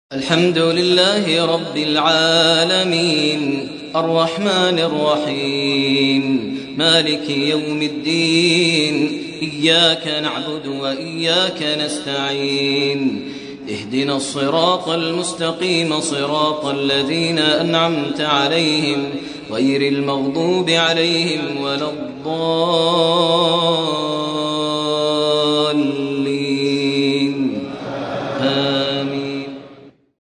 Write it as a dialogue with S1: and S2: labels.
S1: الحمد لله رب العالمين الرحمن الرحيم مالك يوم الدين إياك نعبد وإياك نستعين اهدنا الصراط المستقيم صراط الذين أنعمت عليهم غير المغضوب عليهم ولا الضالين